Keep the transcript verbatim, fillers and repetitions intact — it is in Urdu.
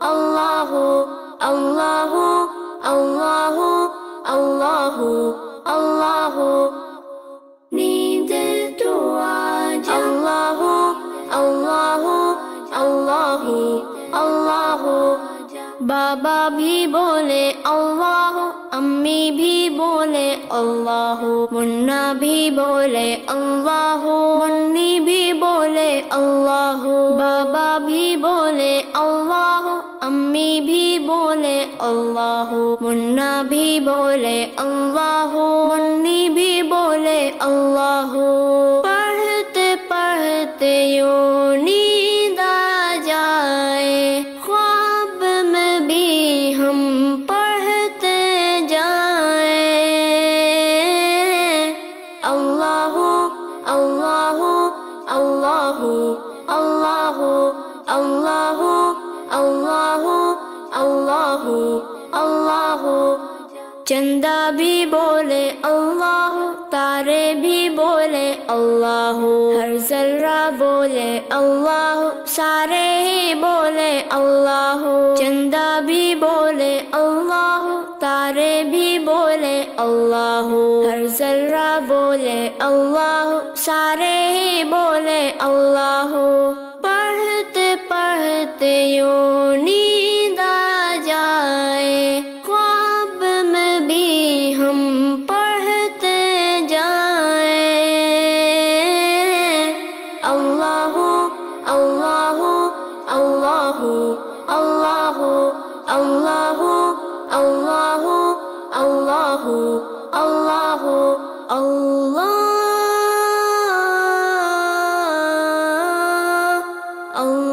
اللہ اللہ اللہ اللہ اللہ نیند تو آ جا اللہ اللہ اللہ اللہ بابا بھی بولے اللہ امی بھی بولے اللہ منا بھی بولے اللہ منی بھی بولے اللہ بابا بھی بولے اللہ امی بھی بولے اللہ منا بھی بولے اللہ منی بھی بولے اللہ پڑھتے پڑھتے یوں نیند آ جائے خواب میں بھی ہم پڑھتے جائیں اللہ اللہ اللہ اللہ اللہ اللہ اللہ اللہ چندہ بھی بولے اللہ تارے بھی بولے اللہ ہر ذرہ بولے اللہ سارے ہی بولے اللہ چندہ بھی بولے اللہ تارے بھی بولے اللہ ہر ذرہ بولے اللہ سارے ہی بولے اللہ پڑھتے پڑھتے یوں نیند آ جائے خواب میں بھی ہم پڑھتے جائیں اللہ اللہ اللہ اللہ اللہ اللہ اللہ اللہ اللہ اللہ